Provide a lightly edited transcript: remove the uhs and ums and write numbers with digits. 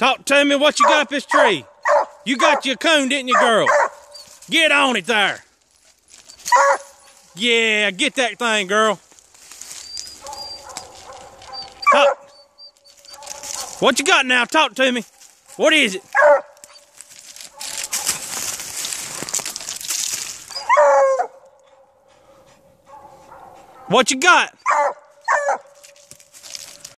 Talk to me, what you got up this tree? You got your coon, didn't you, girl? Get on it there. Yeah, get that thing, girl. Talk. What you got now? Talk to me. What is it? What you got?